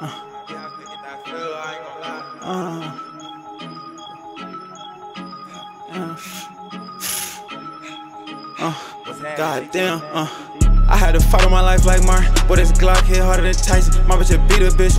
Goddamn, I had to fight on my life like Martin, but this Glock hit harder than Tyson. My bitch beat a bitch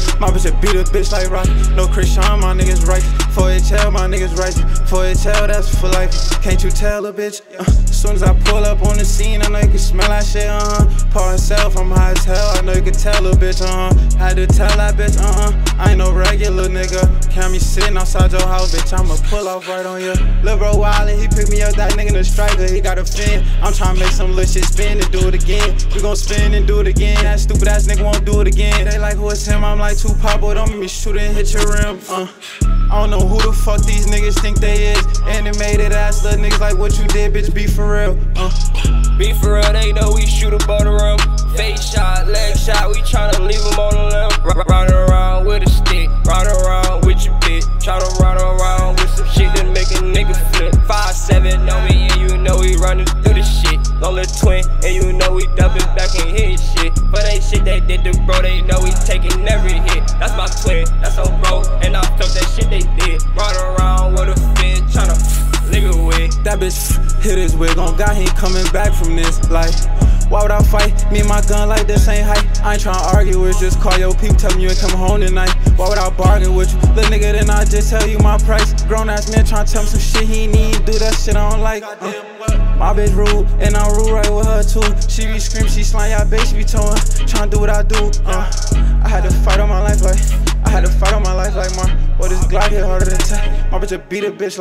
like Rocky. No Christian, my niggas right. 4HL, my niggas right. 4HL, that's for life. Can't you tell a bitch? As soon as I pull up on the scene, I know you can smell that shit, Pour herself, I'm high as hell, I know you can tell a bitch, Had to tell that bitch, I ain't no regular nigga. Can't be sitting outside your house, bitch, I'ma pull off right on you. Lil' bro wildin', he pick me up, that nigga the striker, he got a fin. I'm tryna make some little shit spin and do it again. We gon' spin and do it again. That stupid ass nigga won't do it again. They like, who is him? I'm like, Tupac, boy, don't make me shoot and hit your rim. I don't know who the fuck these niggas think they is. Animated ass little niggas like, what you did, bitch, be for real. Be for real, they know we shoot above the rim. Face shot, leg shot, we tryna leave them on the limb. Riding around with a stick, riding around with your bitch. Tryna ride around with some shit that make a nigga flip. 5'7" on me, and you know we running through the shit. Lonely twin, and you know we dumping back and hitting shit. But ain't shit they did to bro, they know we taking every hit. That's my twin, that's on bro, and I felt that shit they did. Riding around with a fin, tryna leave it with. That bitch hit his wig on God, he ain't coming back from this. Like, why would I fight? Me and my gun like this ain't hype. I ain't tryna argue with you, just call your people, tell me you ain't come home tonight. Why would I bargain with you? Little nigga, then I just tell you my price. Grown ass man tryna tell me some shit he ain't even do, that shit I don't like. My bitch rude, and I'm rude right with her too. She be scream, she slime, y'all bitch, she be towing. Tryna do what I do. I had to fight on my life like Martin. Boy, this Glock hit harder than Tyson. My bitch beat a bitch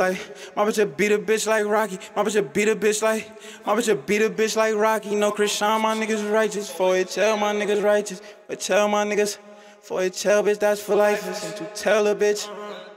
like Rocky. My bitch beat a bitch like Rocky. No Christian, my niggas righteous. 4HL, my niggas righteous. But tell my niggas, 4HL, bitch, that's for life. Can't you tell a bitch?